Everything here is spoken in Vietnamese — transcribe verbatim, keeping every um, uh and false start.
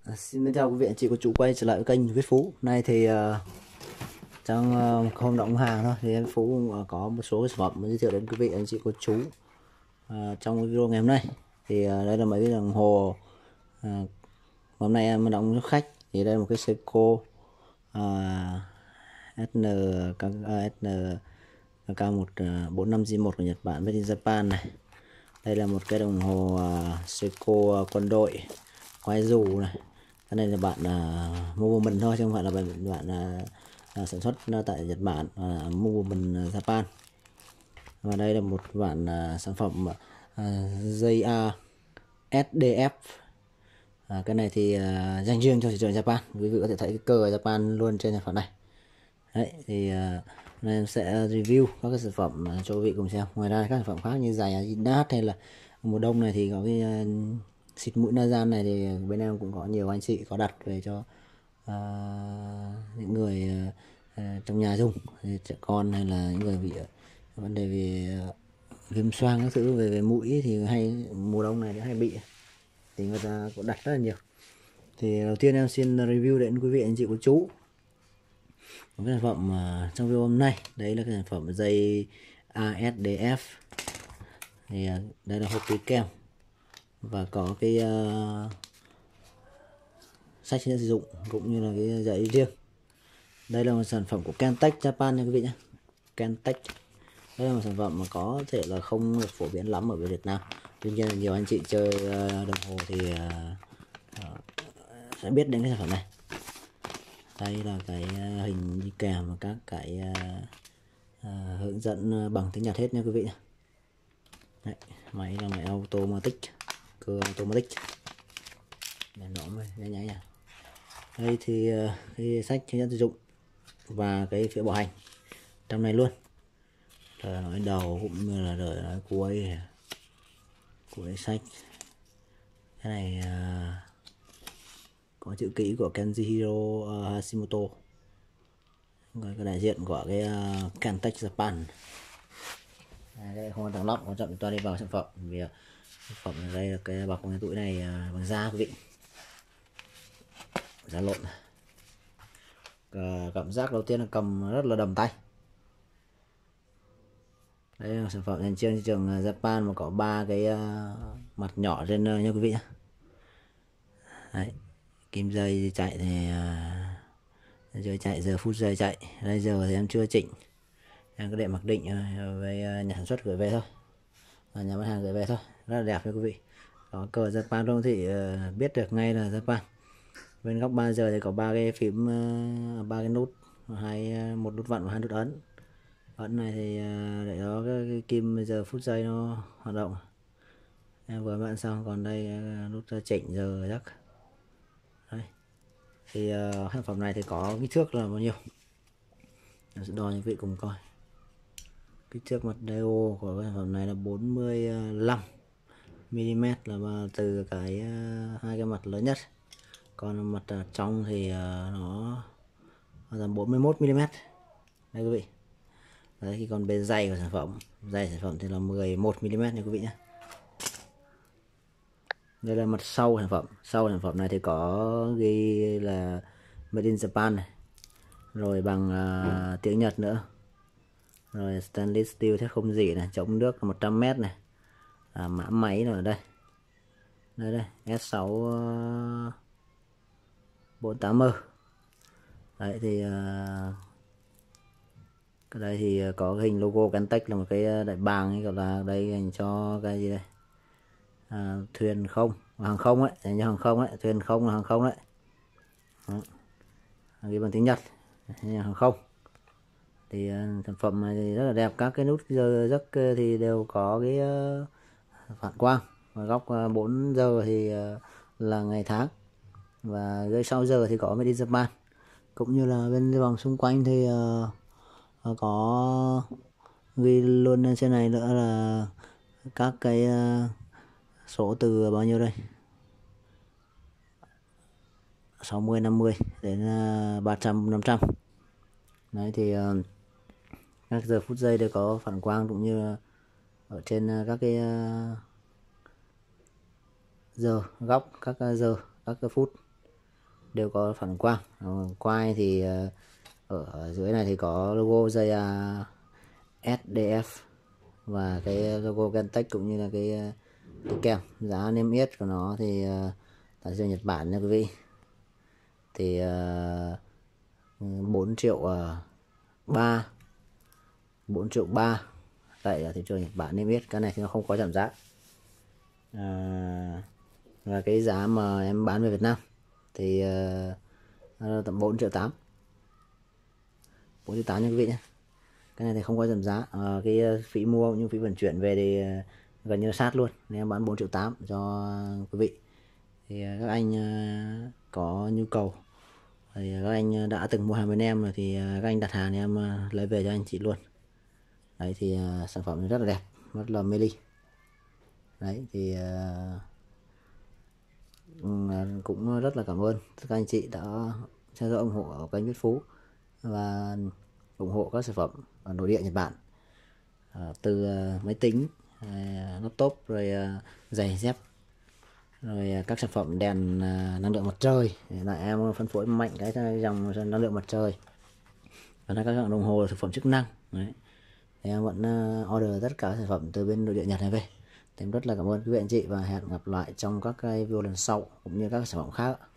À, xin chào quý vị anh chị cô chú quay trở lại với kênh Viết Phú. Nay thì uh, trong uh, không động hàng thôi thì em Phú uh, có một số cái sản phẩm giới thiệu đến quý vị anh chị cô chú uh, trong cái video ngày hôm nay. Thì uh, đây là mấy cái đồng hồ uh, hôm nay em đóng cho khách. Thì đây là một cái Seiko uh, ét en K một bốn năm G một của Nhật Bản, made in Japan này. Đây là một cái đồng hồ uh, Seiko quân đội quay dù này. Cái này là bạn uh, mua mình thôi chứ không phải là bạn, bạn uh, sản xuất tại Nhật Bản, uh, mua mình Japan. Và đây là một bản uh, sản phẩm uh, J A S D F. À, cái này thì uh, dành riêng cho thị trường Japan. Quý vị có thể thấy cái cờ Japan luôn trên sản phẩm này. Đấy thì uh, nên em sẽ review các cái sản phẩm uh, cho quý vị cùng xem. Ngoài ra các sản phẩm khác như giày Adidas hay là mùa đông này thì có cái uh, xịt mũi Nazan này thì bên em cũng có nhiều anh chị có đặt về cho uh, những người uh, trong nhà dùng, trẻ con hay là những người bị uh, vấn đề về uh, viêm xoang các thứ về về mũi thì hay mùa đông này hay bị thì người ta cũng đặt rất là nhiều. Thì đầu tiên em xin review đến quý vị anh chị cô chú một cái sản phẩm uh, trong video hôm nay. Đấy là cái sản phẩm dây A S D F. Thì uh, đây là hộp túi kèm và có cái uh, sách hướng dẫn sử dụng cũng như là cái giấy riêng. Đây là một sản phẩm của Kentech Japan nha quý vị nhé. Kentech. Đây là một sản phẩm mà có thể là không được phổ biến lắm ở Việt Nam. Tuy nhiên là nhiều anh chị chơi uh, đồng hồ thì uh, uh, sẽ biết đến cái sản phẩm này. Đây là cái uh, hình đi kèm và các cái uh, uh, hướng dẫn bằng tiếng Nhật hết nha quý vị. Đấy, máy là máy automatic, cơ automatic. Đèn đỏ mới nháy nháy à. Đây thì uh, cái sách hướng dẫn sử dụng và cái phiếu bảo hành trong này luôn. Lời nói đầu cũng như là lời nói cuối cuối sách. Cái này uh, có chữ ký của Kenjiro uh, Hashimoto, người cái đại diện của cái uh, Kentech Japan. Đây không quan trọng lắm, quan trọng chúng ta đi vào sản phẩm. Vì uh, sản phẩm này, đây là cái bọc cái túi này uh, bằng da quý vị, da lộn. Uh, cảm giác đầu tiên là cầm rất là đầm tay. Đây là sản phẩm dành trên thị trường Japan mà có ba cái uh, mặt nhỏ trên uh, nha quý vị nhé. Đấy, kim dây chạy thì uh, giờ chạy giờ phút giây chạy. Đây giờ thì em chưa chỉnh, em cứ để mặc định uh, với uh, nhà sản xuất gửi về thôi, và nhà bán hàng gửi về thôi, rất là đẹp nha quý vị. Có cờ Japan luôn thì uh, biết được ngay là Japan. Bên góc ba giờ thì có ba cái phím, ba uh, cái nút, hai uh, một nút vặn và hai nút ấn. Ấn này thì uh, để đó cái, cái kim giờ phút giây nó hoạt động. Em vừa vặn xong, còn đây uh, nút chỉnh giờ giấc. Đây. Thì uh, sản phẩm này thì có kích thước là bao nhiêu? Em sẽ đo cho quý vị cùng coi. Kích thước mặt dial của sản phẩm này là bốn mươi lăm mi li mét, là từ cái uh, hai cái mặt lớn nhất. Còn mặt uh, trong thì uh, nó là bốn mươi mốt mi li mét. Đây quý vị. Đấy, thì còn bề dày của sản phẩm, dày sản phẩm thì là mười một mi li mét nha quý vị nhé. Đây là mặt sau sản phẩm. Sau sản phẩm này thì có ghi là made in Japan này, rồi bằng uh, tiếng Nhật nữa, rồi stainless steel thép không rỉ này, chống nước một trăm mét này, à, mã máy rồi ở đây. Đây đây S sáu bốn tám M. Đấy thì uh, cái đây thì có cái hình logo Kentech là một cái đại bàng ấy, gọi là đây dành cho cái gì đây, à, thuyền không, hàng không ấy, dành cho hàng không ấy, thuyền không là hàng không đấy. Đó. Ghi bằng tiếng Nhật, hàng không. Thì uh, sản phẩm này thì rất là đẹp, các cái nút giờ giấc thì đều có cái uh, phản quang, và góc uh, bốn giờ thì uh, là ngày tháng, và dưới sáu giờ thì có made in Japan, cũng như là bên vòng xung quanh thì uh, có ghi luôn lên trên này nữa là các cái uh, số từ bao nhiêu đây, sáu mươi, năm mươi đến uh, ba trăm, năm trăm. Đấy thì uh, các giờ phút giây đều có phản quang, cũng như ở trên uh, các cái uh, giờ góc, các uh, giờ, các cái phút. đều có phản quang. Quai thì ở dưới này thì có logo dây ét đê ép và cái logo Gentex cũng như là cái, cái kèm. Giá niêm yết của nó thì tại thị trường Nhật Bản nha quý vị, thì bốn triệu ba bốn triệu ba tại thị trường Nhật Bản niêm yết. Cái này thì nó không có giảm giá. À, và cái giá mà em bán về Việt Nam thì uh, tầm bốn triệu tám bốn triệu tám nha quý vị nhé. Cái này thì không có giảm giá. À, cái phí mua nhưng phí vận chuyển về thì gần như sát luôn, nên em bán bốn triệu tám cho quý vị. Thì các anh uh, có nhu cầu thì các anh đã từng mua hàng bên em rồi thì các anh đặt hàng thì em lấy về cho anh chị luôn. Đấy thì uh, sản phẩm rất là đẹp, rất là mê ly. Đấy thì uh, cũng rất là cảm ơn các anh chị đã theo dõi ủng hộ kênh Viết Phú và ủng hộ các sản phẩm ở nội địa Nhật Bản, uh, từ uh, máy tính, uh, laptop, rồi uh, giày dép, rồi uh, các sản phẩm đèn uh, năng lượng mặt trời. Lại em phân phối mạnh cái dòng năng lượng mặt trời, và các dòng đồng hồ thực phẩm chức năng. Đấy. Thì em vẫn uh, order tất cả sản phẩm từ bên nội địa Nhật này về. Thì em rất là cảm ơn quý vị anh chị và hẹn gặp lại trong các cái video lần sau cũng như các sản phẩm khác.